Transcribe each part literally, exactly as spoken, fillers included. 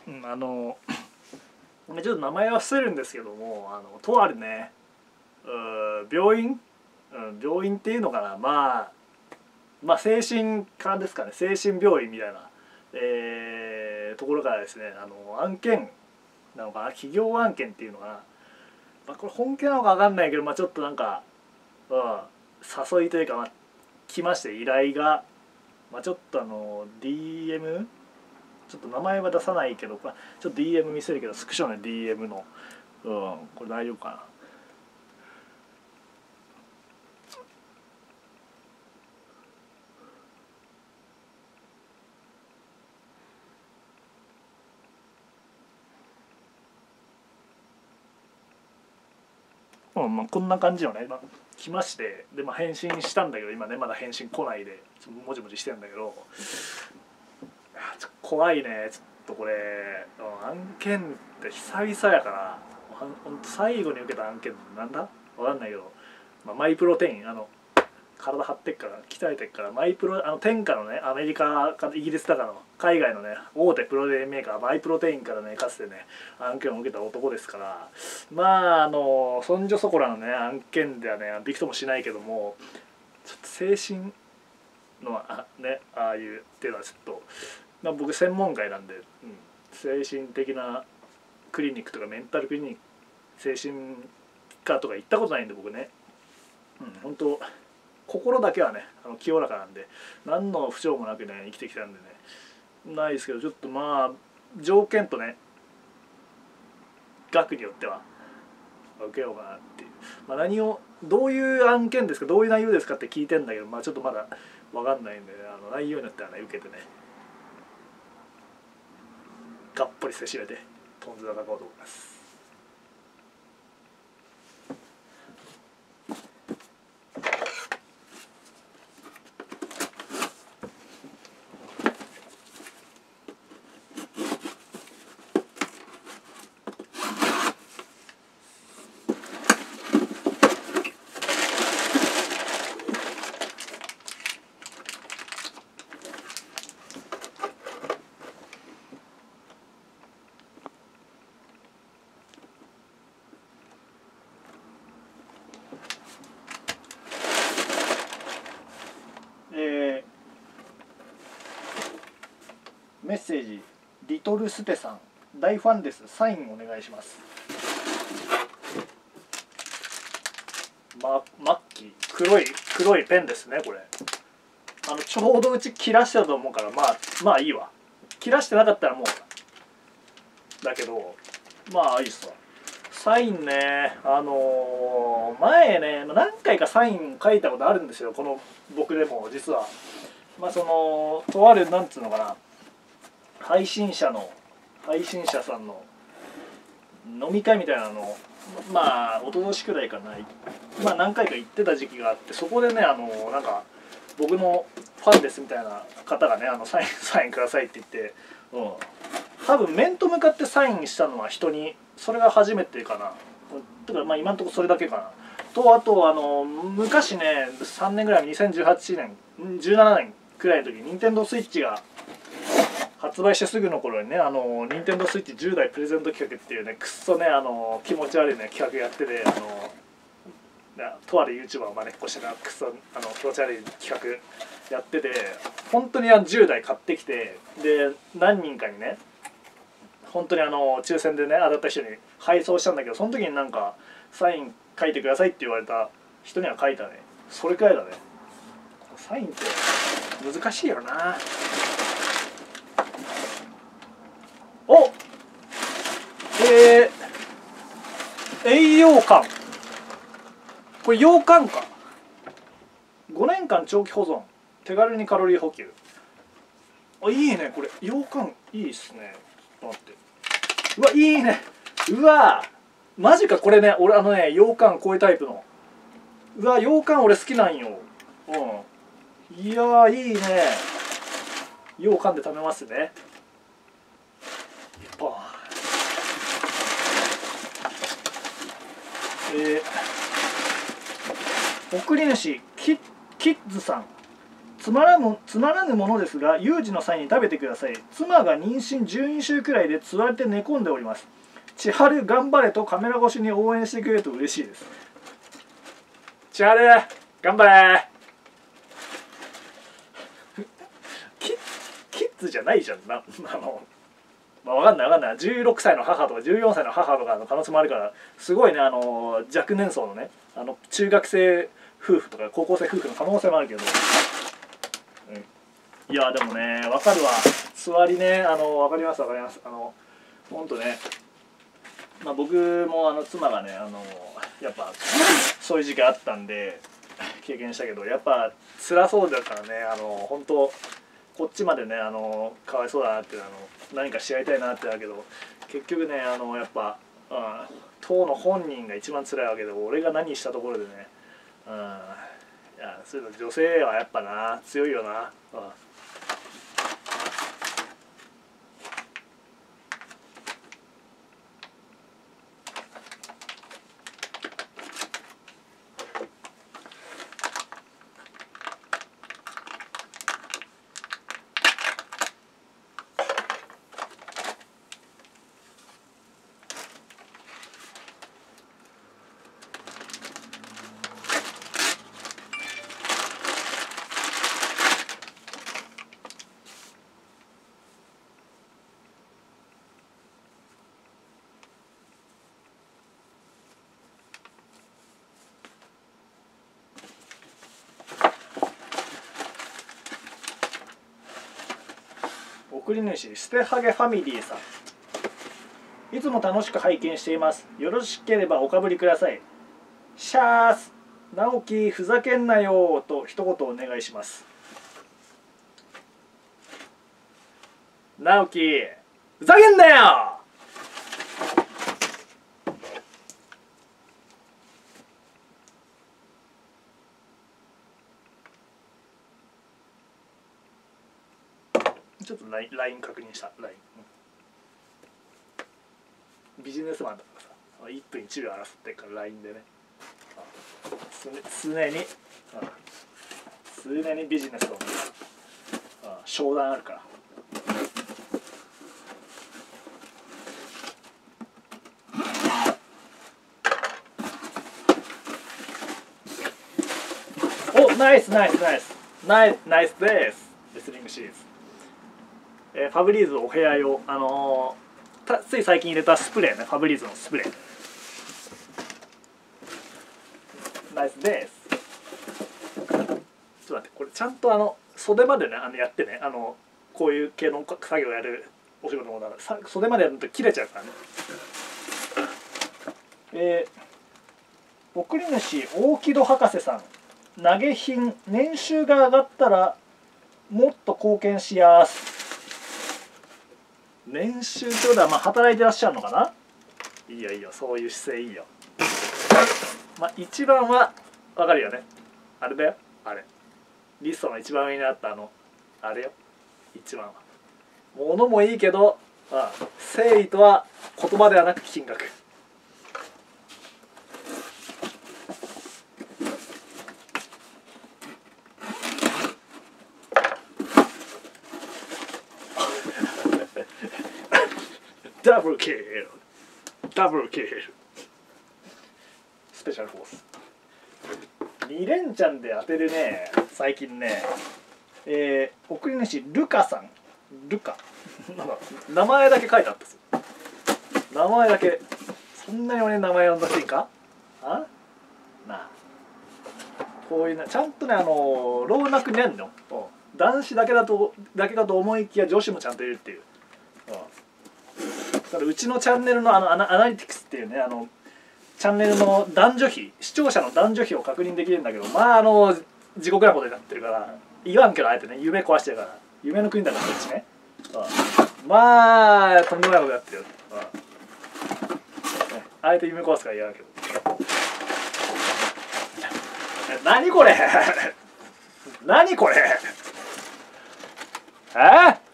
うん、あのちょっと名前は伏せるんですけども、あのとあるねう病院、うん、病院っていうのかな、まあまあ精神科ですかね、精神病院みたいな、えー、ところからですね、あの案件なのかな、企業案件っていうのかな、まあ、これ本気なのか分かんないけど、まあ、ちょっとなんか、うん、誘いというか、まあ、来まして依頼が、まあ、ちょっとあの ディーエム ちょっと名前は出さないけど、まあ、ちょっと ディーエム 見せるけど、スクショの ディーエム の、うん、これ大丈夫かな。うんまあ、こんな感じのね、まあ、来ましてで、まあ、返信したんだけど今ねまだ返信来ないでちょっともじもじしてるんだけど、ちょっと怖いね。ちょっとこれ案件って久々やからほんと最後に受けた案件なんだ分かんないけど、まあ、マイプロテインあの体張ってっから鍛えてっからマイプロあの天下のねアメリカかイギリスだかの海外のね大手プロテインメーカーマイプロテインからねかつてね案件を受けた男ですから、まああのそんじょそこらのね案件ではねびくともしないけども、ちょっと精神のあねああいうっていうのはちょっと、まあ、僕専門外なんで、うん、精神的なクリニックとかメンタルクリニック精神科とか行ったことないんで僕ね、うん、本当心だけはねあの清らかなんで何の不調もなくね生きてきたんでねないですけど、ちょっとまあ条件とね額によっては受けようかなっていう、まあ、何をどういう案件ですかどういう内容ですかって聞いてんだけど、まあちょっとまだ分かんないんで、ね、あの内容によってはね受けてねがっぽりせしめてとんずらかこうと思います。えー、メッセージリトルステさん大ファンです、サインお願いします。ま、マッキー黒い黒いペンですねこれ。あのちょうどうち切らしてたと思うからまあまあいいわ。切らしてなかったらもうだけどまあいいっすわ。サインねあのー、前ね何回かサイン書いたことあるんですよこの僕でも実は。まあそのとあるなんつうのかな配信者の配信者さんの飲み会みたいなのまあ一昨年くらいかな、まあ、何回か行ってた時期があって、そこでねあのなんか僕のファンですみたいな方がねあのサインサインくださいって言って、うん、多分面と向かってサインしたのは人にそれが初めてかな。だからまあ今のところそれだけかなと、あとあの昔ねさんねんぐらいにせんじゅうはちねんじゅうななねんくらいの時に任天堂スイッチが発売してすぐの頃にねあの任天堂スイッチじゅうだいプレゼント企画っていうねくっそねあの気持ち悪いね企画やってて、あのとある YouTuber を招っこしてなくっそあの気持ち悪い企画やってて、本当にあのじゅうだい買ってきてで何人かにね本当にあの抽選でね当たった人に配送したんだけど、その時になんかサイン書いてくださいって言われた人には書いたね。それくらいだね。サインって難しいよな。おえー、栄養感これ羊羹か。ごねんかん長期保存手軽にカロリー補給。あいいねこれ羊羹いいっすね。ちょっと待って、うわいいね、うわマジかこれね俺あのね羊羹こういうタイプのうわ羊羹俺好きなんよ。うんいやーいいね羊羹で食べますね。えー、送り主キキッズさんつまらぬつまらぬものですが有事の際に食べてください。妻が妊娠じゅうに週くらいでつわれて寝込んでおります。千春頑張れとカメラ越しに応援してくれると嬉しいです。千春頑張れキ, キッズじゃないじゃんな。あの、まあ、分かんない分かんない。じゅうろくさいの母とかじゅうよんさいの母とかの可能性もあるから、すごいね、あの若年層のね、あの中学生夫婦とか高校生夫婦の可能性もあるけど、うん、いやでもね分かるわ。座りね、あの分かります分かります。あのほんとね、まあ、僕もあの妻がね、あのやっぱそういう時期あったんで経験したけど、やっぱ辛そうだからね、あの本当こっちまでね、あのかわいそうだなって、あの何かし合いたいなってだけど、結局ね、あのやっぱ、うん、当の本人が一番辛いわけで、俺が何したところでね、うん、いやそういうの女性はやっぱな強いよな。うん、送り主捨てハゲファミリーさん、いつも楽しく拝見しています。よろしければおかぶりください。シャース直樹ふざけんなよと一言お願いします。直樹ふざけんなよ。ちょっと ライン 確認した ライン、うん、ビジネスマンだからさいっぷんいちびょう争ってるから ライン でね、常に常にビジネスを商談あるから。おナイスナイスナイスナイスナイスです。レスリングシリーズ、えー、ファブリーズお部屋用、あのー、たつい最近入れたスプレーね、ファブリーズのスプレーナイスです。ちょっと待って、これちゃんとあの袖までね、あのやってね、あのこういう系の作業をやるお仕事もだから袖までやると切れちゃうからね。えー、送り主大木戸博士さん、投げ品年収が上がったらもっと貢献しやす。年収ってことはまあ働いてらっしゃるのかな。いいよいいよ、そういう姿勢いいよ。まあ一番は分かるよね、あれだよ、あれリストの一番上にあったあのあれよ、一番は物もいいけど、ああ誠意とは言葉ではなく金額。ダブルキルダブルキルスペシャルフォースに連チャンで当てるね最近ね。えー、送り主ルカさん、ルカなんか名前だけ書いてあったっす。名前だけ、そんなに俺名前呼んだしいかあなあ。こういうなちゃんとね、あの老若にゃんの男子だけだとだけかと思いきや女子もちゃんといるっていう。だからうちのチャンネルのあのアナ、アナリティクスっていうね、あのチャンネルの男女比、視聴者の男女比を確認できるんだけど、まああの地獄なことになってるから言わんけど、あえてね夢壊してるから、夢の国だからこっちね、まあとんでもないことやってるよ、あえて夢壊すから言わんけど何これ何これえっ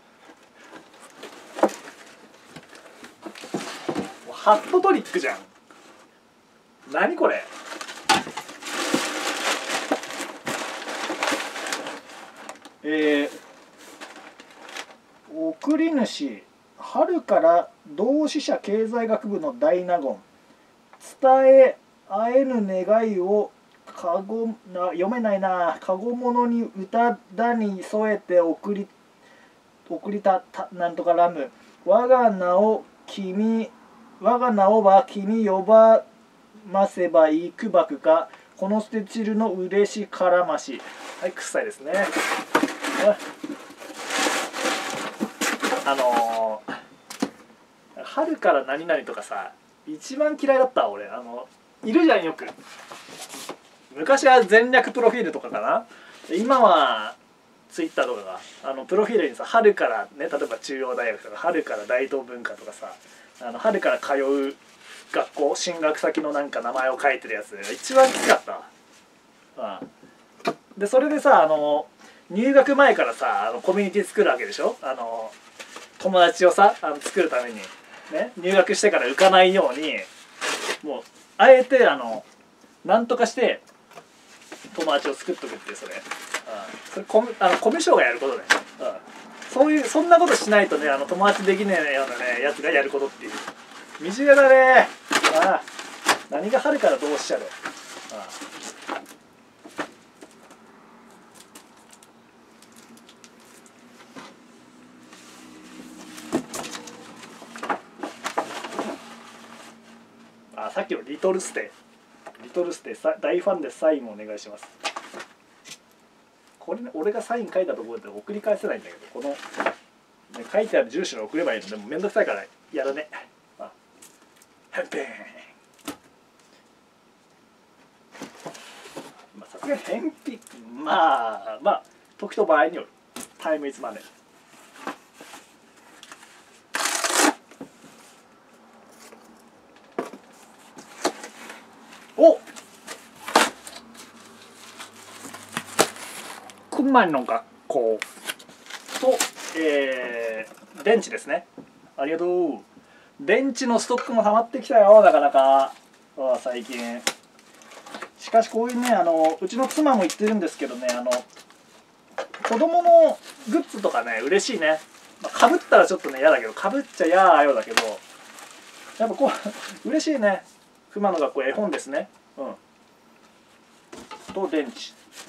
ハットトリックじゃん。何これえー、送り主春から同志社経済学部の大納言伝え合えぬ願いをかごな読めないなかごものに歌だに添えて送り送りたたなんとかラム我が名を君我が名をは君呼ばませばいくばくかこの捨て散るの嬉しからまし。はい、臭いですね。あのー、春から何々とかさ一番嫌いだった俺。あのいるじゃんよく。昔は全略プロフィールとかかな。今はツイッターとかがあのプロフィールにさ春からね、例えば中央大学とか春から大東文化とかさ、あの春から通う学校進学先のなんか名前を書いてるやつ一番きつかったわ。ああでそれでさ、あの入学前からさあのコミュニティ作るわけでしょ。あの友達をさあの作るためにね、入学してから浮かないようにもうあえてあのなんとかして友達を作っとくって、それ、ああそれコミあのコミュ障がやることね。ああそういうそんなことしないとね、あの友達できねえようなねやつがやることっていう。短だね。ああ何が春からどうしちゃう。あああさっきのリトルステリトルステ大ファンでサインもお願いします。これね、俺がサイン書いたところで送り返せないんだけど、この、ね、書いてある住所に送ればいいのでもめんどくさいからやらね。あへんぺん。まあさすがに返品、まあまあ時と場合による。タイムイズマネー。おくんまんの学校と、えー、電池ですね。ありがとう。電池のストックも溜まってきたよ、なかなか最近。しかしこういうね、あのうちの妻も言ってるんですけどね、あの子供のグッズとかね嬉しいね。まあ、かぶったらちょっとね嫌だけど、かぶっちゃ嫌ーよだけどやっぱこう嬉しいね。熊の学校絵本ですね。うんと電池、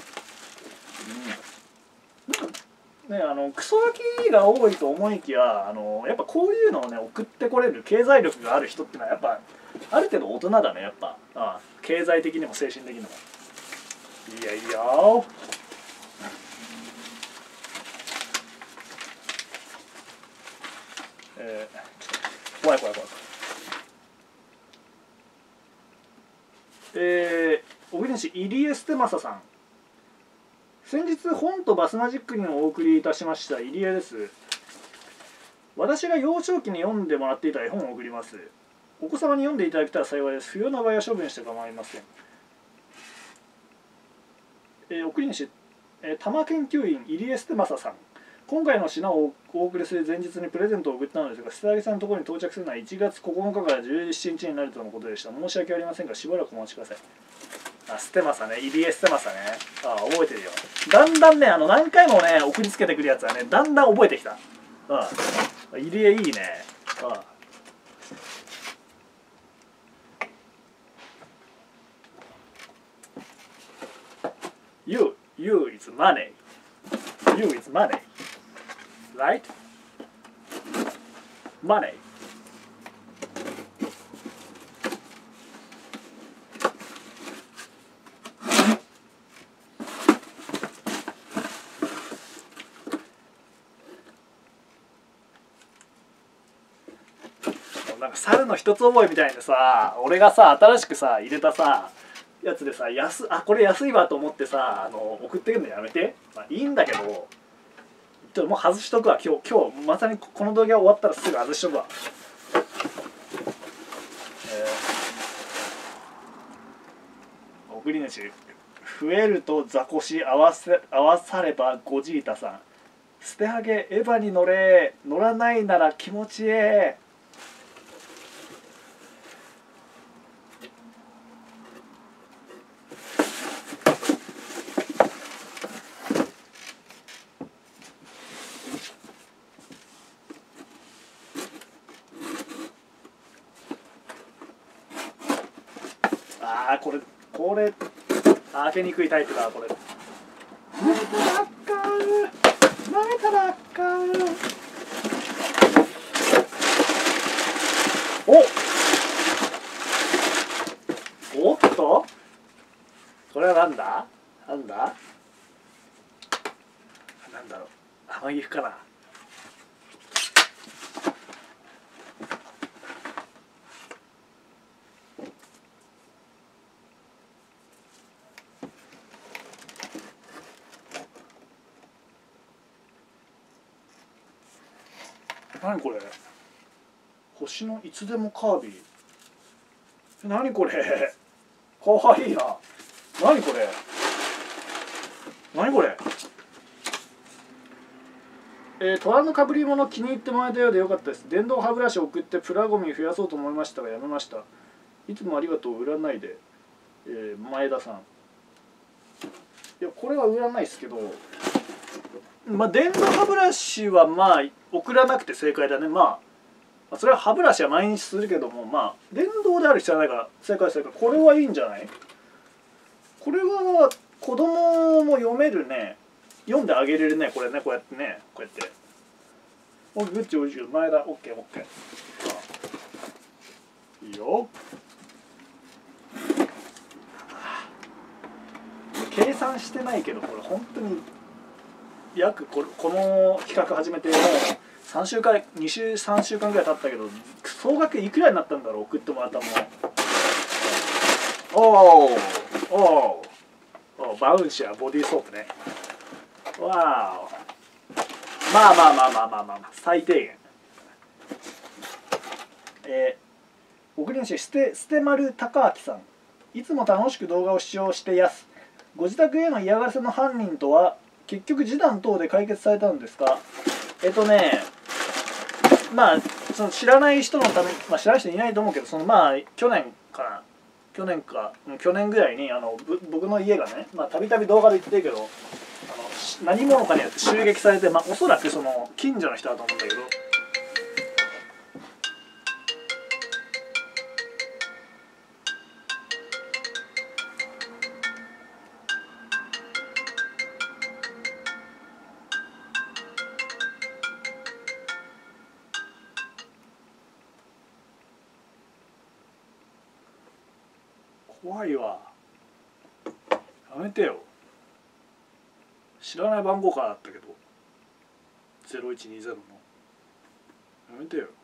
うん、なんかね、あのクソガキが多いと思いきや、あのやっぱこういうのをね送ってこれる経済力がある人ってのはやっぱある程度大人だね。やっぱああ経済的にも精神的にも。いやいやーえー、怖い怖い怖い。えー、小国市入江捨正さん、先日本とバスマジックにお送りいたしました入江です。私が幼少期に読んでもらっていた絵本を送ります。お子様に読んでいただけたら幸いです。不要な場合は処分して構いません。えー、送り主、えー、多摩研究員入江捨正さん、今回の品をお送りする前日にプレゼントを送ったのですが、捨てあげさんのところに到着するのはいちがつここのかからじゅうしちにちになるとのことでした。申し訳ありませんがしばらくお待ちください。あ、捨てまさね、入江捨てまさね。あ、覚えてるよ。だんだんね、あの何回もね送りつけてくるやつはね、だんだん覚えてきた。うん、入江いいね。ああYou, you is money. You is money. Right? Money. なんか猿の一つ覚えみたいなさ、俺がさ新しくさ入れたさやつでさ、安あこれ安いわと思ってさあの送ってくるのやめて。まあいいんだけど、ちょっともう外しとくわ。今日今日まさにこの動画終わったらすぐ外しとくわ。えー、送り主、増えるとザコシ合わせ合わさればゴジータさん、捨てはげエヴァに乗れ、乗らないなら気持ちええ。 あーこれこれ開けにくいタイプだこれ。舐めたらあかん、舐めたらあかん。おおっとこれはなんだなんだなんだろう、天岐阜かな。何これ、星のいつでもカービィ。何これ、かわいいな。何これ何これ。えー、虎のかぶり物気に入ってもらえたようでよかったです。電動歯ブラシを送ってプラゴミ増やそうと思いましたがやめました。いつもありがとう、売らないで。えー、前田さん。いやこれは売らないですけど、まあ電動歯ブラシはまあ送らなくて正解だね。まあそれは歯ブラシは毎日するけども、まあ電動である必要はないから正解正解。これはいいんじゃない。これは子供も読めるね。読んであげれるねこれね。こうやってね、こうやっておグッチおいしい前田。オッケーオッケー、いいよ。計算してないけどこれ本当に約ここの企画始めてもうさんしゅうかんに週さんしゅうかんぐらい経ったけど、総額いくらになったんだろう送ってもらったもの。おーおーおーバウンシアボディーソープね。わーお、まあまあまあまあまあまあ、まあ、最低限。えー、送り主ステステマル高明さん、いつも楽しく動画を視聴してやす。ご自宅への嫌がらせの犯人とは結局示談等で解決されたのですか。えっとねまあその知らない人のため、まあ、知らない人いないと思うけど、そのまあ去年かな去年か去年ぐらいにあの僕の家がね、まあたびたび動画で言ってるけど、あの何者かによって襲撃されて、まあおそらくその近所の人だと思うんだけど。怖いわ、やめてよ。知らない番号からだったけどゼロいちにゼロのやめてよ。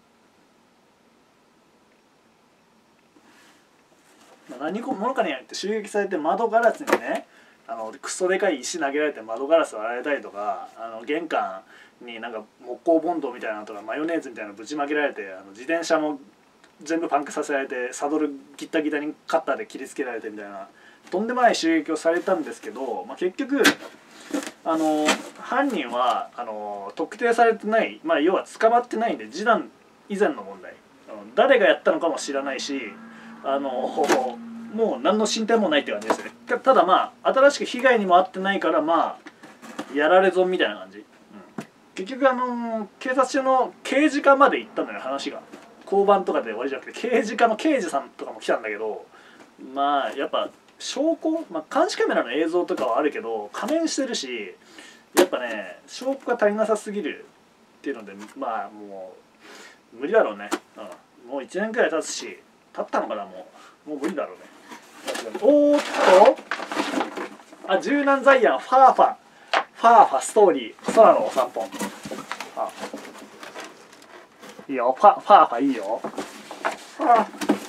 何者かによって襲撃されて窓ガラスにね、あのクソでかい石投げられて窓ガラス割られたりとか、あの玄関になんか木工ボンドみたいなのとかマヨネーズみたいなのぶちまけられて、あの自転車も全部パンクさせられてサドルギッタギタにカッターで切りつけられてみたいなとんでもない襲撃をされたんですけど、まあ、結局あの犯人はあの特定されてない、まあ、要は捕まってないんで示談以前の問題、誰がやったのかも知らないし、あのもう何の進展もないって感じですね。たただまあ新しく被害にも遭ってないからまあやられ損みたいな感じ、うん、結局あの警察署の刑事課まで行ったんだよ話が。交番とかで終わりじゃなくて刑事課の刑事さんとかも来たんだけど、まあやっぱ証拠、まあ、監視カメラの映像とかはあるけど仮面してるし、やっぱね証拠が足りなさすぎるっていうので、まあもう無理だろうね、うん、もういちねんくらい経つし経ったのかな、もうもう無理だろうね。おーっとあ、柔軟ザイアンファーファファーファストーリー空のお散歩、あいいよ、ファファーファいいよ。ファー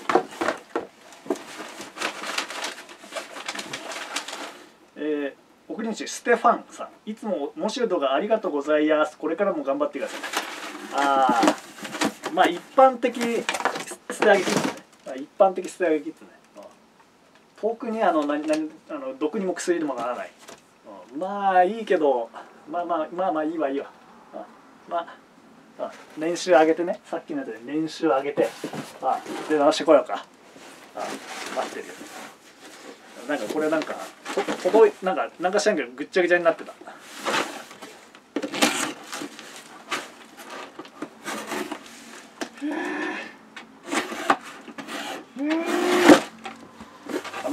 えー、送り主ステファンさん、いつも面白い動画ありがとうございます。これからも頑張ってください。ああ、まあ一般的捨て上げキッズね、一般的捨て上げキッズね。遠くにあの何何あの毒にも薬にもならない、うん、まあいいけど、まあまあまあまあいいわいいわ、あまああ年収上げてね、さっきのやつで年収上げて、あ出直してこようか。あ待ってるよ。なんかこれなんか届いなんかなんか知らんけどぐっちゃぐちゃになってた。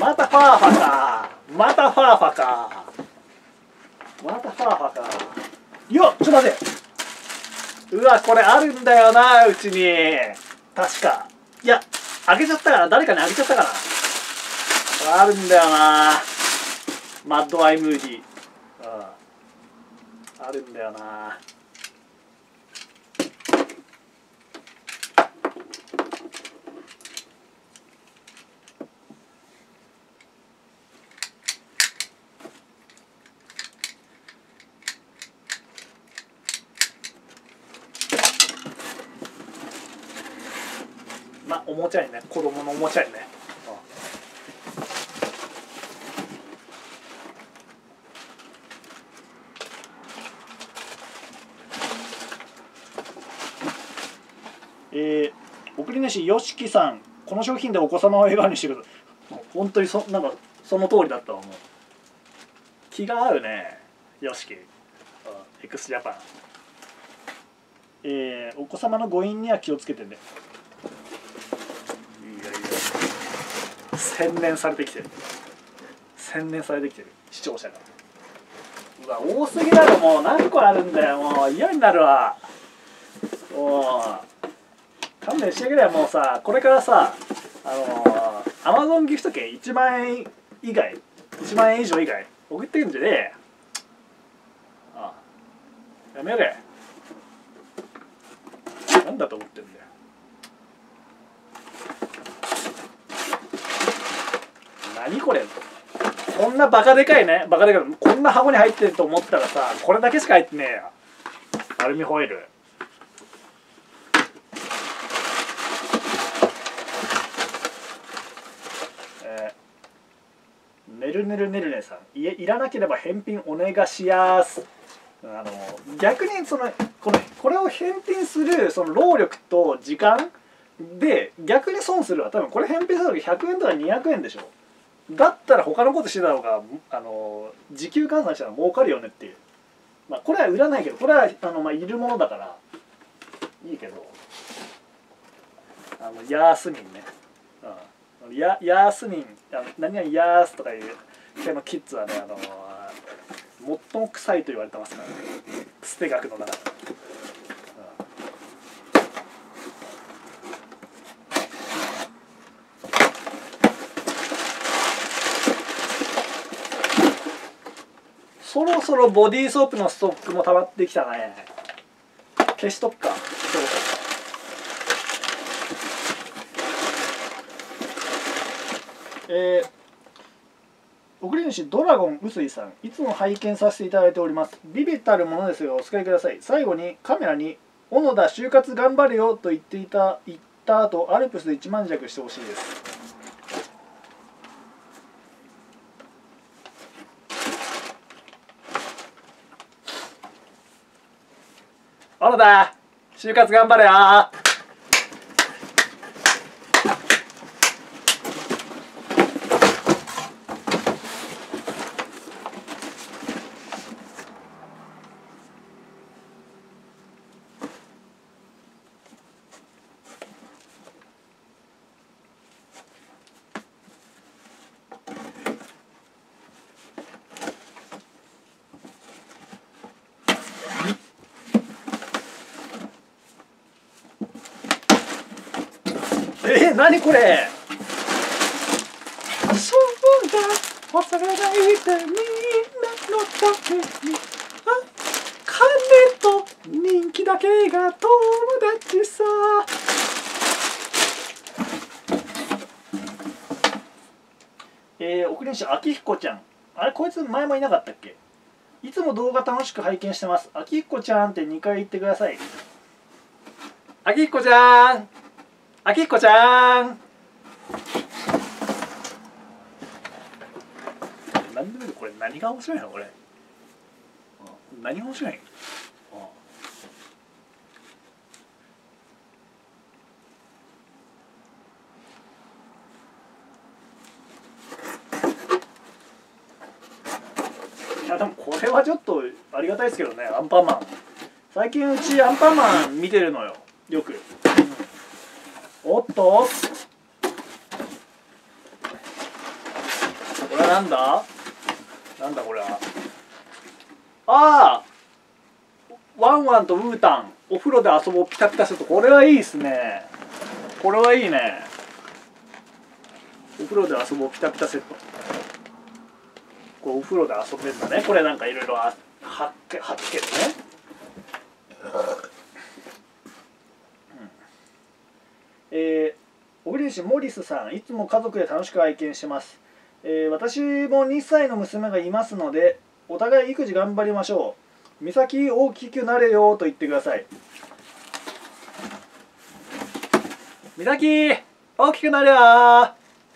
またファーファか。またファーファか。またファーファか。よっ、ちょっと待って。うわ、これあるんだよな、うちに。確か。いや、あげちゃったから、誰かにあげちゃったから。あるんだよな。マッドアイムーディー。うん。あるんだよな。まあ、おもちゃにね、子供のおもちゃにね。えー、送り主よしきさん、この商品でお子様を笑顔にしてください。本当にそなんかその通りだったわ。もう気が合うね、よしき。エクスジャパン。えー、お子様の誤飲には気をつけてね。いやいや、洗練されてきてる。洗練されてきてる視聴者が。うわ、多すぎだろ。もう何個あるんだよ。もう嫌になるわ。もう勘弁してくれよ。もうさ、これからさ、あのー、アマゾンギフト券いちまんえん以外、いちまんえん以上以外送ってくんじゃねえ。ああ、やめれ。なんだと思ってんだよ。何これ。こんなバカでかいね、バカでかい、こんな箱に入ってると思ったらさ、これだけしか入ってねえよ。アルミホイル。ねるねるねるねさん、いえ、いらなければ返品お願いしやす。あの逆にそのこのこれを返品するその労力と時間で逆に損するわ。多分これ返品する時ひゃくえんとかにひゃくえんでしょ。だったら他のことしてた方があの時給換算したら儲かるよねっていう。まあこれは売らないけど、これはあの、まあ、いるものだからいいけど、あのヤースミンね、うん、ヤヤースミン、あの何々ヤースとかいう系のキッズはね、あの最も臭いと言われてますからね、捨て学の中で。そろそろボディーソープのストックも溜まってきたね。消しとくか。そろそろえー、送り主ドラゴン臼井さん、いつも拝見させていただいております。ビビたるものですがお使いください。最後にカメラに「小野田就活頑張れよ」と言っていた言った後、アルプスで一万弱してほしいです。小野田就活頑張れよ。えー、何これ。そうだ、恐れないでみんなのために、あ、金と人気だけが友達さ。えー、送り主あきひこちゃん、あれこいつ前もいなかったっけ。いつも動画楽しく拝見してます。あきひこちゃんってにかい言ってください。あきひこちゃん、あきひこちゃん。なんでもいい。これ何が面白いのこれ。何が面白いの。いやでもこれはちょっとありがたいですけどね。アンパンマン、最近うちアンパンマン見てるのよ、よく。おっとはなんだなんだこれは。ああワンワンとウータンお風呂で遊ぼうピタピタセット。これはいいですね。これはいいね。お風呂で遊ぼうピタピタセット。これお風呂で遊べるんだね。これなんかいろいろ貼っけ貼っつけてね。えー、小栗市モリスさん、いつも家族で楽しく拝見してます。えー、私もにさいの娘がいますので、お互い育児頑張りましょう。美咲大きくなれよと言ってください。美咲大きくなれよー。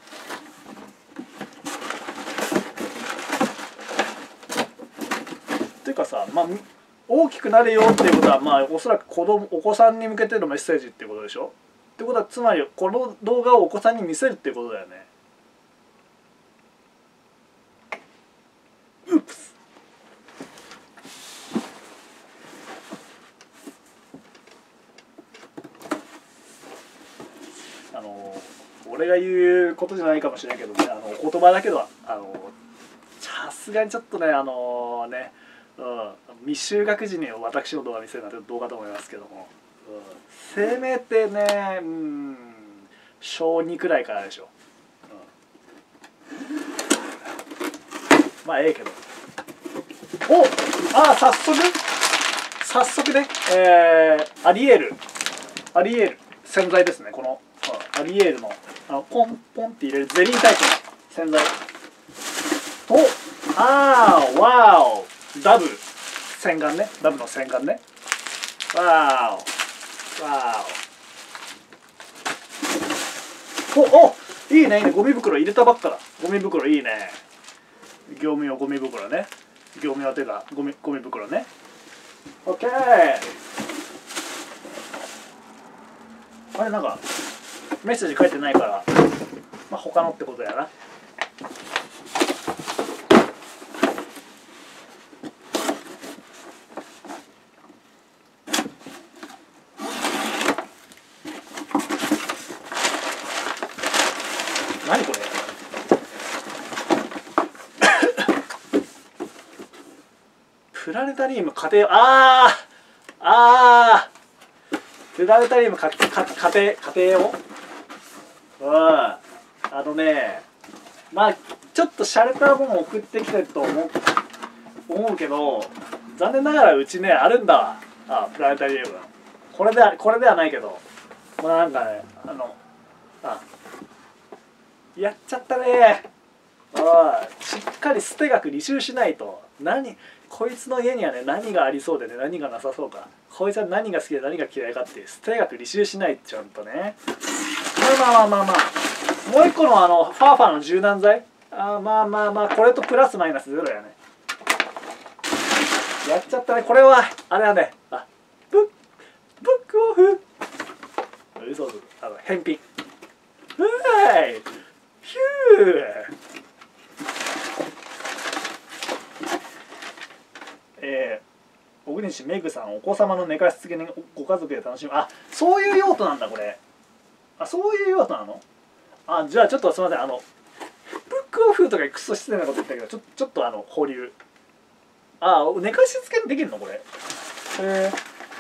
っていうかさ、まあ大きくなれよっていうことは、まあおそらく子供お子さんに向けてのメッセージっていうことでしょ。ってことはつまりこの動画をお子さんに見せるっていうことだよね。うっす。あの俺が言うことじゃないかもしれないけどね、あのお言葉だけどあのさすがにちょっとねあのね、うん、未就学児に私の動画見せるのはどうかと思いますけども、うん、せめてね、うん、小にくらいからでしょ。うん、まあええけど。おああ早速早速ね、えー、アリエールアリエール洗剤ですね。この、うん、アリエールのあのポンポンって入れるゼリータイプの洗剤と、あーわーおダブ洗顔ね。ダブの洗顔ね。わーおわーおおおいいねいいね。ゴミ袋入れたばっかだ。ゴミ袋いいね。業務用ゴミ袋ね。業務用手がゴミゴミ袋ね。オッケー。あれなんかメッセージ書いてないから、まあ他のってことやな。何これプラネタリウム家庭あーあープラネタリウムかか家庭家庭をうんあのねまあちょっと洒落たものを送ってきてると思う思うけど、残念ながらうちねあるんだわ。あプラネタリウムこれでこれではないけど、まあなんかねあのあやっちゃったね。ああしっかり捨て学履修しないと。何こいつの家にはね何がありそうでね何がなさそうか、こいつは何が好きで何が嫌いかって捨て学履修しないとちゃんとね。まあまあまあまあまあもう一個のあのファーファーの柔軟剤、あまあまあまあこれとプラスマイナスゼロやね。やっちゃったね。これはあれはねあブッブックオフ嘘嘘あの返品うーいヒューえー、小国市メグさん、お子様の寝かしつけにご家族で楽しむ。あそういう用途なんだこれ。あそういう用途なの。あじゃあちょっとすみません、あのブックオフとかクソ失礼なこと言ったけどちょちょっとあの保留。あ寝かしつけできるのこれ。へえ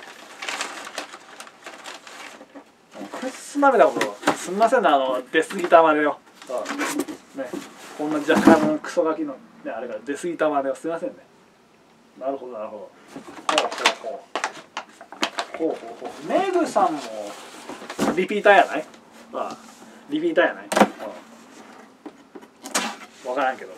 くっすなめたことすみませんね、あの出過ぎたまでよ。あねこんな若干のクソガキの、ね、あれが出過ぎたまでよ。すみませんね。なるほどなるほど。ほうほうほうほうほうほう。メグさんもリピーターやない？ああリピーターやない？分からんけど。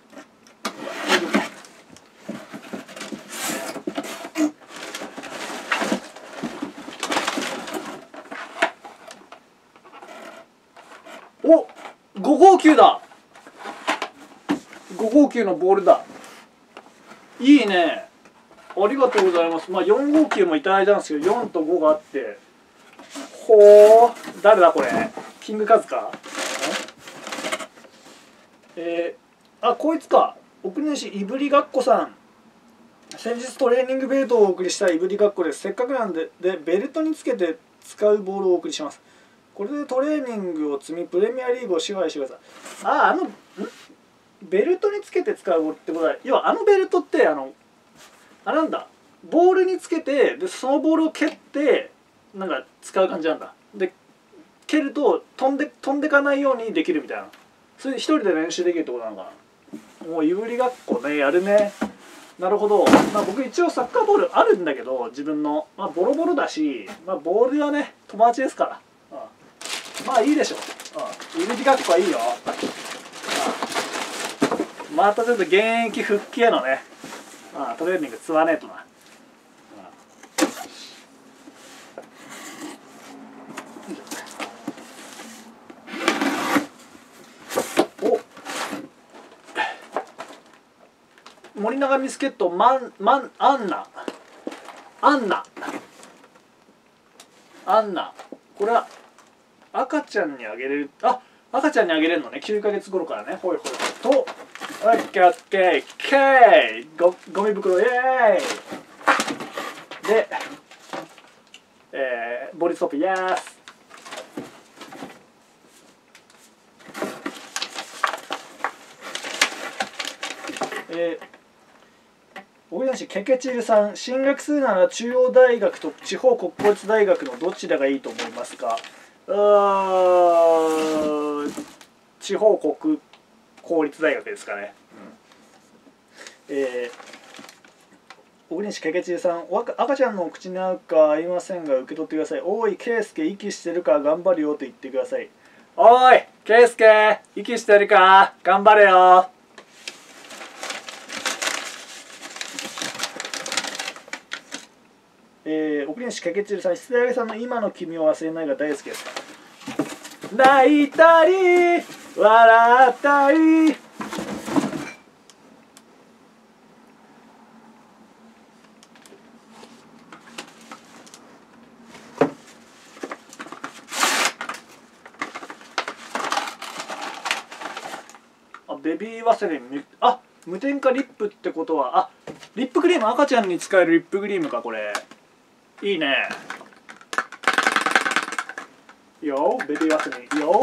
おご号球だ。ご号球のボールだ。いいね。ありがとうございます。まあよん号球もいただいたんですけどよんとごがあって、ほー誰だこれ。キングカズか。えー、あこいつか。奥根市いぶりがっこさん。先日トレーニングベルトをお送りしたいぶりがっこです。せっかくなんででベルトにつけて使うボールをお送りします。これでトレーニングを積みプレミアリーグを支配してください。あああのんベルトにつけて使うってことは、要はあのベルトってあのあれなんだ、ボールにつけて、でそのボールを蹴ってなんか使う感じなんだ。で蹴ると飛んで飛んでかないようにできるみたいな、それで一人で練習できるってことなのかな。もういぶりがっこね、やるね。なるほど。まあ僕一応サッカーボールあるんだけど、自分の、まあ、ボロボロだし、まあ、ボールはね友達ですから、うん、まあいいでしょう。うん、いぶりがっこはいいよ。うん、またちょっと現役復帰へのね、ああトレーニング積まねえとな。お森永ビスケットマンマンアンナアンナアンナ、これは赤ちゃんにあげれる、あ赤ちゃんにあげれるのね、きゅうかげつ頃からね。ほいほいと、オッケーオッケーオッケー、ゴゴミ袋イエーイで、えー、ボディストップイエース。えー小木梨ケケチルさん、進学するなら中央大学と地方国公立大学のどちらがいいと思いますか。うーん、地方国公立大学ですかね。うん、えー、小木梨ケケチルさん、赤ちゃんのお口に合うか合いませんが受け取ってください。おいケイスケ、息してるか頑張るよと言ってください。おいケイスケ、息してるか頑張れよ。えー、送り主ケケチルさん、失礼さんの今の君を忘れないが大好きですか。泣いたり笑ったり、あベビーワセリン、あ無添加リップってことは、あリップクリーム、赤ちゃんに使えるリップクリームかこれ。いいね。よベビーワセリンよ、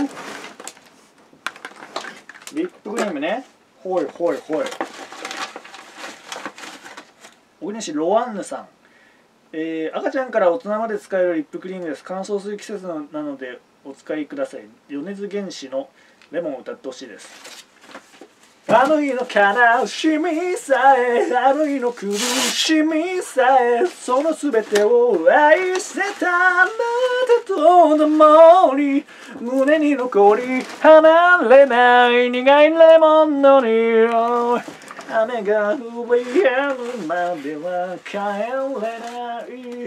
リップクリームね。ほいほいほい。小国市ロワンヌさん、えー、赤ちゃんから大人まで使えるリップクリームです。乾燥する季節なのでお使いください。米津玄師のレモンを歌ってほしいです。あの日の悲しみさえ、あの日の苦しみさえ、そのすべてを愛してたあなたと共に、胸に残り離れない苦いレモンの匂い。雨が降り止むまでは帰れない、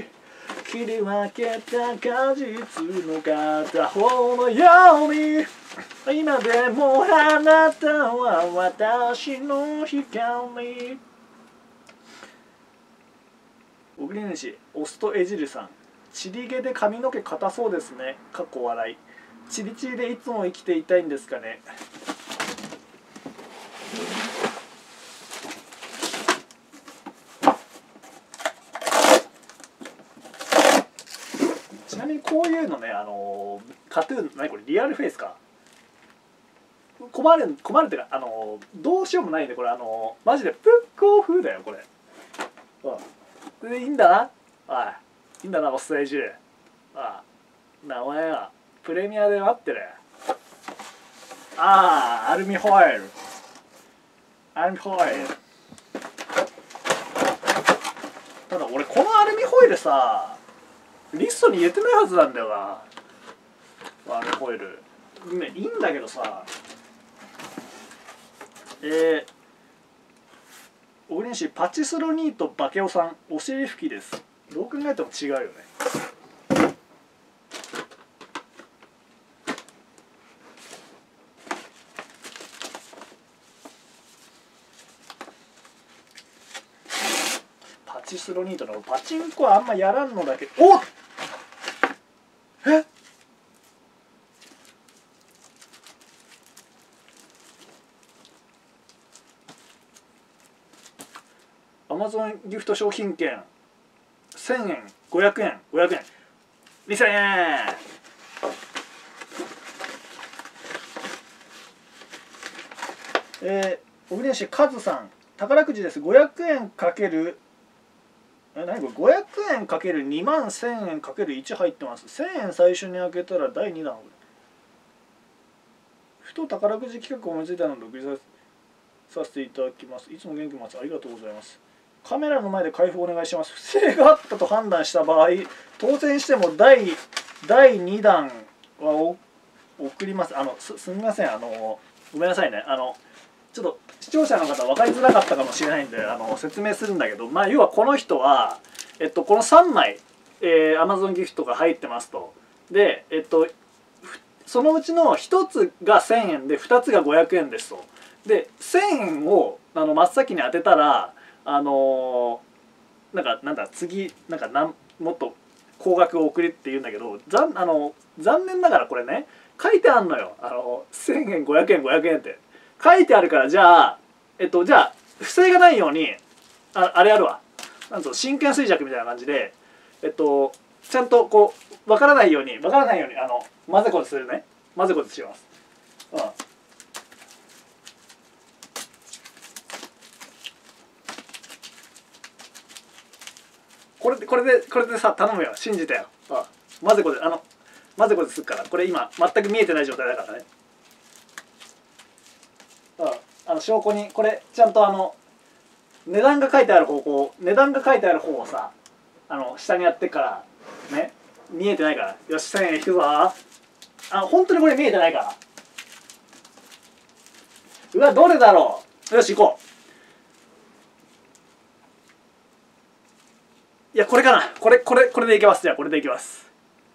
切り分けた果実の片方のように、今でもあなたは私の光。送り主オストエジルさん、チリ毛で髪の毛硬そうですね。かっこ笑い。チリチリでいつも生きていたいんですかね。ちなみにこういうのね、あのタトゥー、何これリアルフェイスか。困る困るっていうか、あのどうしようもないんでこれ、あのマジでプッコー風だよこれ。うん、でいいんだな、あいいんだなオストエジル。ああ名前はプレミアで待ってる。ああアルミホイル、アルミホイル。ただ俺このアルミホイルさリストに入れてないはずなんだよな、アルミホイル。ね、いいんだけどさ、えー、小栗市パチスロニートバケオさん、お尻拭きです。どう考えても違うよね。パチスロニートのパチンコはあんまやらんのだけど、おっえアマゾンギフト商品券せんえん、ごひゃくえん、ごひゃくえん、にせんえん。 えー、小国市カズさん、宝くじです。ごひゃくえんかけるえ何これごひゃくえんかけるにまんせんえんかけるいち入ってます。せんえん最初に開けたらだいにだん。ふと宝くじ企画を思いついたので送りさせていただきます。いつも元気ます。ありがとうございます。カメラの前で開封お願いします。不正があったと判断した場合、当選しても第だいにだんは送ります。あの す, すみません、あのごめんなさいね。あのちょっと視聴者の方分かりづらかったかもしれないんで、あの説明するんだけど、まあ要はこの人は、えっと、このさんまい、えー、Amazon ギフトが入ってますと。で、えっと、そのうちのひとつがせんえんでふたつがごひゃくえんですと。でせんえんをあの真っ先に当てたら、あのー、なんかなんだ次なんかなんもっと高額を送りって言うんだけど、ざあの残念ながらこれね書いてあんのよ。あのせんえんごひゃくえんごひゃくえんって書いてあるから、じゃあえっとじゃあ不正がないように あ, あれあるわなんと真剣衰弱みたいな感じで、えっとちゃんとこう分からないように分からないようにあの混ぜこぜするね。混ぜこぜします。うん。これでこれでこれでさ頼むよ、信じてよ。うん。混ぜこぜあの混ぜこぜするから、これ今全く見えてない状態だからね。うん。あの証拠にこれちゃんとあの値段が書いてある方向値段が書いてある方をさ、あの下にやってからね、見えてないから。よしせんえん引くぞ。あ本当にこれ見えてないから。うわどれだろう。よし行こう。いやこれかな。これこれこれでいけます。じゃあこれでいきます。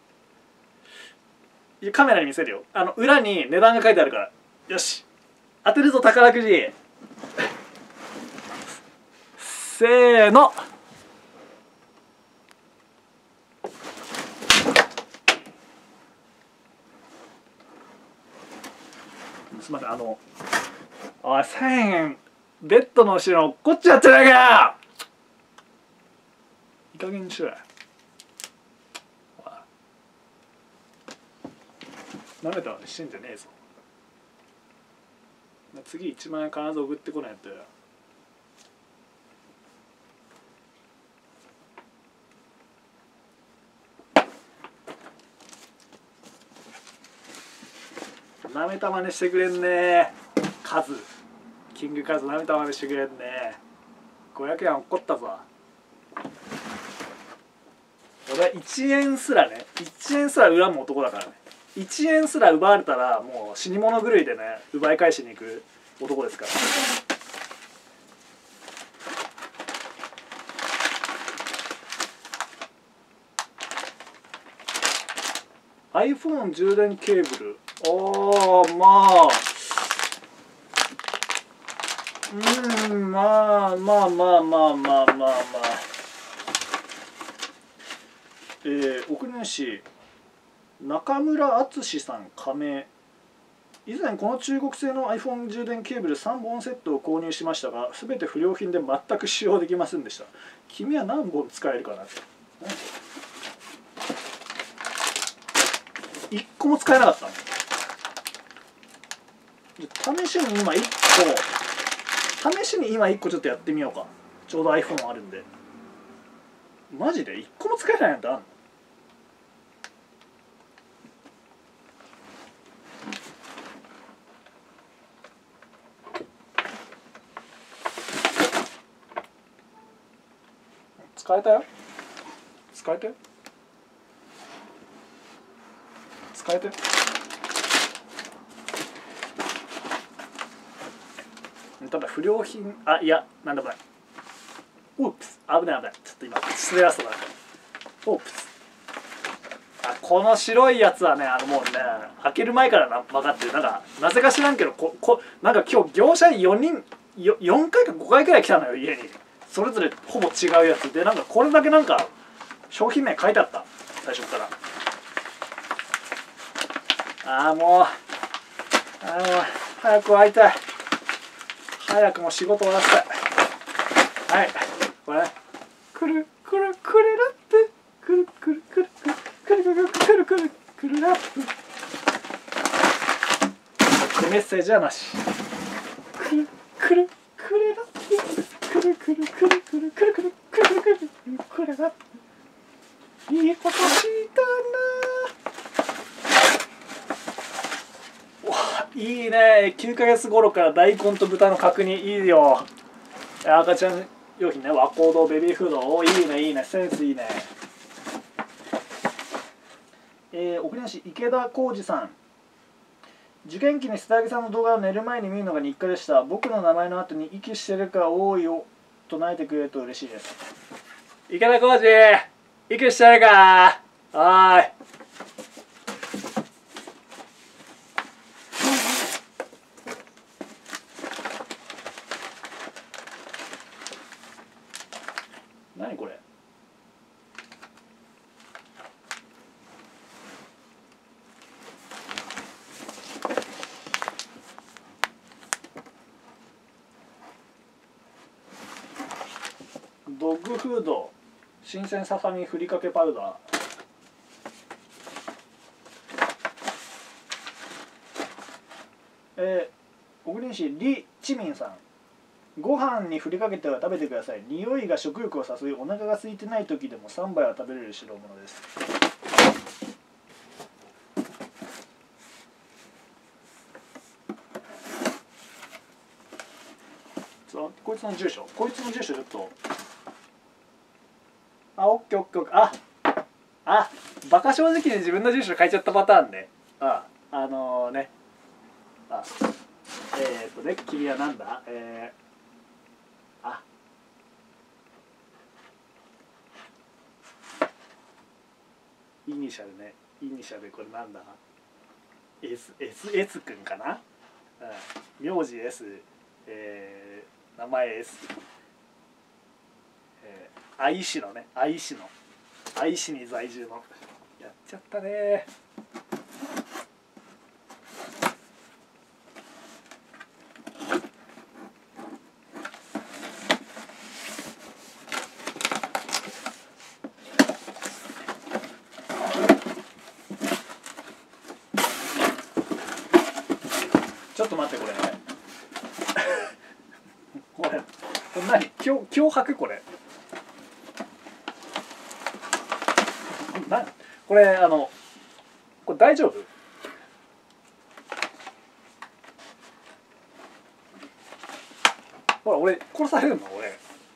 いやカメラに見せるよ。あの裏に値段が書いてあるから。よし当てるぞ宝くじ。せーの。すみません、あのおいせんえんベッドの後ろに落っこっちゃってないかよ。いい加減にしろよ。なめたまでしてんじゃねえぞ。次いちまんえん必ず送ってこないとよ。なめたまねしてくれんね。カズキングカズなめたまねしてくれんね。ごひゃくえん落っこったぞ。俺はいちえんすらねいちえんすら恨む男だからね。いちえんすら奪われたらもう死に物狂いでね奪い返しに行く男ですから。iPhone 充電ケーブル、ああまあうんまあまあまあまあまあまあまあえー、送り主中村敦さん加盟。以前この中国製の iPhone 充電ケーブルさんぼんセットを購入しましたが、全て不良品で全く使用できませんでした。君は何本使えるかな。いっこも使えなかったの。試しに今いっこ試しに今いっこちょっとやってみようか。ちょうど iPhone あるんで。マジでいっこも使えないなんてあんの。使えたよ。使えたよ。使えたよ。ただ不良品、あいやなんでもない。オープス危ない危ない。ちょっと今滑らせたな。オープスあこの白いやつはね、あのもうね開ける前からな分かってる。なんかなぜか知らんけどここなんか今日業者によにんよよんかいかごかいくらい来たのよ家に。それぞれほぼ違うやつで、なんかこれだけなんか商品名書いてあった最初から。ああもうああもう早く会いたい。早くもう仕事終わらせたい。はいこれくるくるくるラップくるくるくるくるくるくるくるくるくるラップ。メッセージはなし。くるくるくれだくるくるくるくるくるくるくるくるくるくれだいいことしたな。わいいね。きゅうかげつ頃から大根と豚の角煮いいよ。赤ちゃん用品ね、和光堂ベビーフード、おいいねいいね、センスいいね。えー、送り主池田浩二さん、受験期に須田さんの動画を寝る前に見るのが日課でした。僕の名前の後に息してるか多いを唱えてくれると嬉しいです。池田浩二、息してるか。はーい。何これ。ドッグフード新鮮ささみふりかけパウダー。えー、小栗市李知民さん、ご飯にふりかけては食べてください。匂いが食欲を誘い、お腹が空いてない時でもさんばいは食べれる代物です。こいつの住所こいつの住所ちょっと、あ、オッケーオッケーオッケー。ああバカ正直に自分の住所変えちゃったパターンね。ああのー、ねあえっ、ー、とね、君はなんだ、えー、あイニシャルね、イニシャルこれなんだ、 S, S, S 君かな、うん、名字 S、えー、名前 S、えー、愛知のね、愛知の愛知に在住の、やっちゃったね。ちょっと待って、これこれこれ何、脅脅迫、これな、これあのこれ大丈夫？ほら俺殺されるの俺。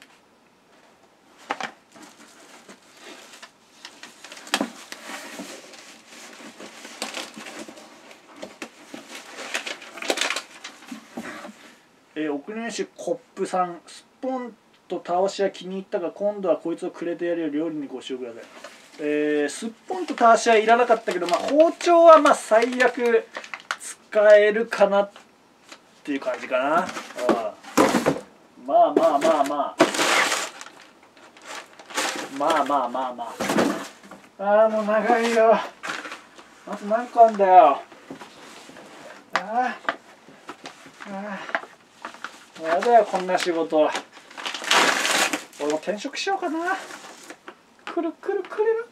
えー、奥入市コップさん、スポンと倒しは気に入ったが今度はこいつをくれてやるよ、料理にご使用ください。えー、すっぽんと倒しはいらなかったけど、まあ、包丁はまあ最悪使えるかなっていう感じかな。ああまあまあまあまあまあまあまあまあああもう長いよ。あと何個あんだよ。ああああやだよこんな仕事。俺も転職しようかな。くるくるくれる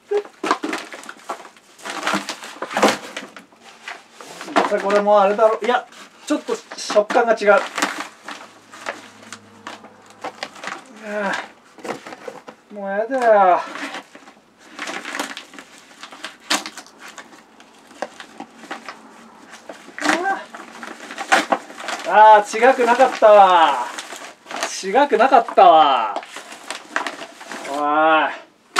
って。これもうあれだろ、いやちょっと食感が違う。もうやだよ。ああ違くなかったわ。違くなかったわ。おい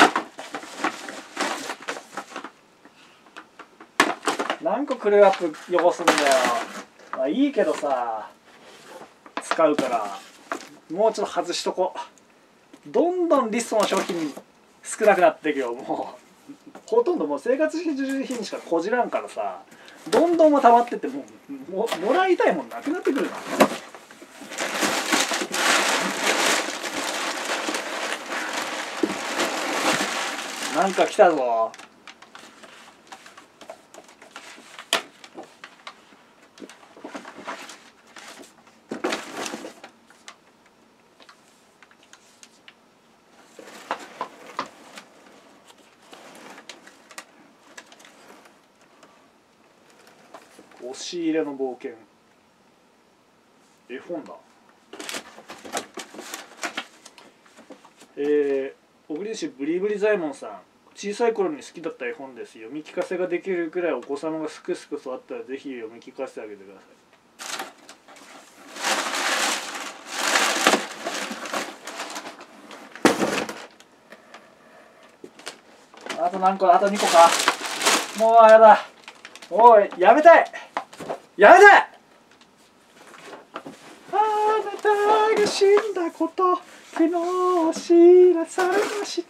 何個クレーアップ汚すんだよ。まあいいけどさ、使うからもうちょっと外しとこう。どんどんリストの商品少なくなっていくよ。もうほとんどもう生活必需品しかこじらんからさ、どんどんも溜まってってもう も, もらいたいもんなくなってくるな。なんか来たぞ。押し入れの冒険、絵本だ。 えー、小栗市ブリブリ左衛門さん、小さい頃に好きだった絵本です。読み聞かせができるくらいお子様がすくすく育ったらぜひ読み聞かせてあげてください。あと何個だ、あとにこか。もうやだ。おい、やめたいやめたい。あなたが死んだこと昨日知らされました。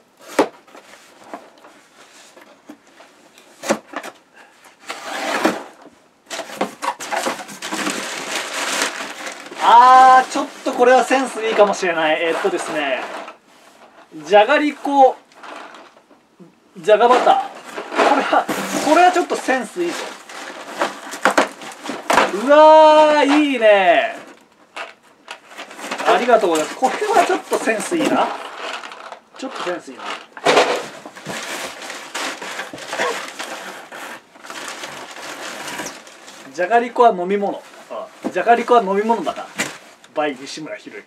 あー、ちょっとこれはセンスいいかもしれない。えー、っとですね、じゃがりこじゃがバター、これはこれはちょっとセンスいいぞ。うわー、いいね、ありがとうございます。これはちょっとセンスいいな、ちょっとセンスいいな。じゃがりこは飲み物、ああ、じゃがりこは飲み物だから。バイ西村博之。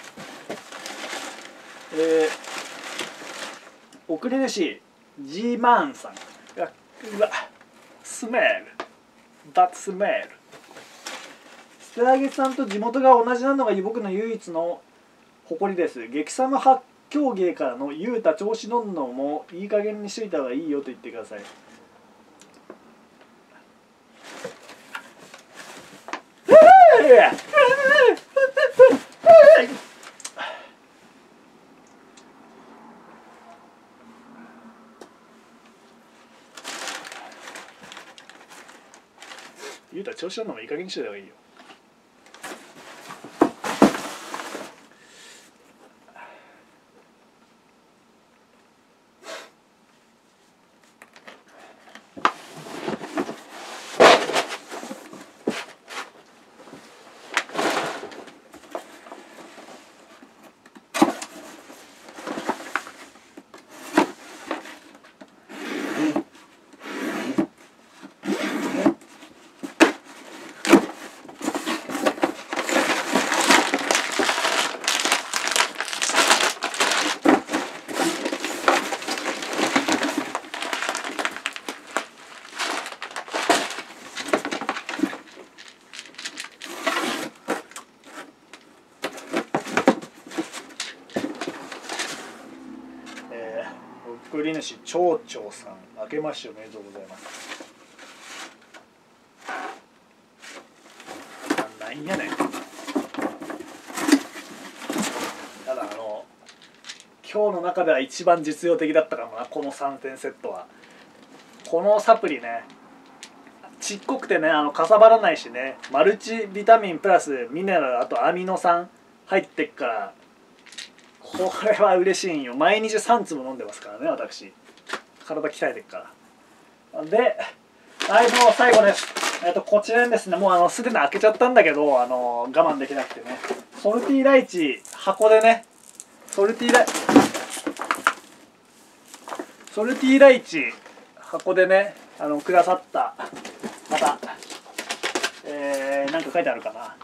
えー、送り主ジーマーンさんが、うわ、スメール、バッスメール。ステラゲさんと地元が同じなのが僕の唯一の誇りです。激寒発狂芸からのゆうた調子のんのもいい加減にしといた方がいいよと言ってください。ゆうた調子のんのもいい加減にしといた方がいいよ。送り主町長さん、明けましておめでとうございます。なんやねん。ただあの今日の中では一番実用的だったかもな、このさんてんセットは。このサプリね、ちっこくてね、あのかさばらないしね、マルチビタミンプラスミネラル、あとアミノ酸入ってっから、これは嬉しいんよ。毎日さんつぼ飲んでますからね、私。体鍛えてっから。で、はい、もう最後です。えっと、こちらにですね、もうあの、すでに開けちゃったんだけど、あの、我慢できなくてね。ソルティーライチ、箱でね、ソルティーライ、ソルティーライチ、箱でね、あの、くださった、また、えー、なんか書いてあるかな。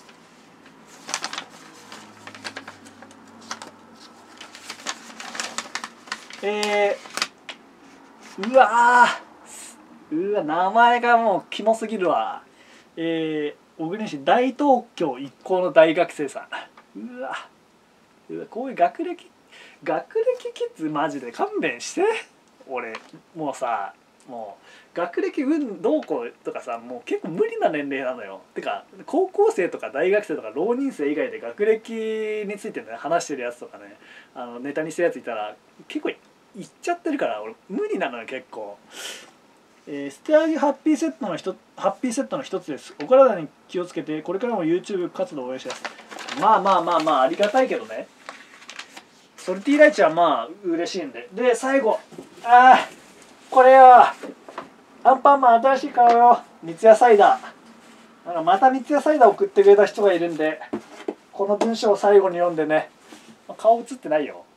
えー、うわー、うわ、名前がもうキモすぎるわ。えー、小栗市大東京一高の大学生さん。うわ、うわ、こういう学歴、学歴キッズマジで勘弁して。俺、もうさ、もう、学歴うんどうこうとかさ、もう結構無理な年齢なのよ。てか、高校生とか大学生とか浪人生以外で学歴についてね、話してるやつとかね、あのネタにしてるやついたら、結構言っちゃってるから俺無理なのよ結構。えー、捨て上げハッピーセットの一ハッピーセットの一つです。お体に気をつけてこれからも YouTube 活動を応援します。まあまあまあまあありがたいけどね。ソルティーライチはまあ嬉しいんで。で最後、ああこれよ、アンパンマン新しい顔よ、三ツ矢サイダー。なんかまた三ツ矢サイダー送ってくれた人がいるんで、この文章を最後に読んでね。顔映ってないよ。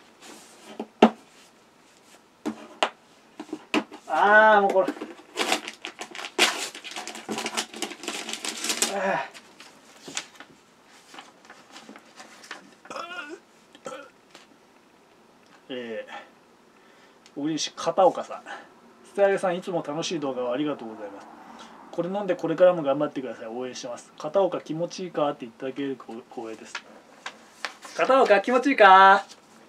ああもうこれ、あ小栗市片岡さん、スタイルさんいつも楽しい動画をありがとうございます。これ飲んでこれからも頑張ってください。応援してます。片岡気持ちいいかって言っていただけると光栄です。片岡気持ちいいか。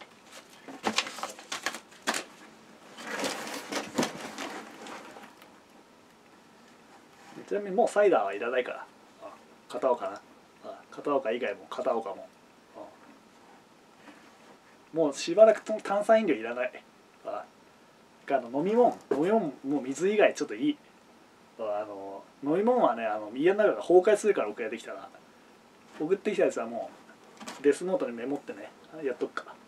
ちなみにもうサイダーはいらないから。片岡な。片岡以外も片岡も。もうしばらく炭酸飲料いらない。ああの飲み物飲み物もう水以外ちょっといい。あの飲み物はね、あの家の中が崩壊するから送られてきたら、送ってきたやつはもうデスノートにメモってねやっとくか。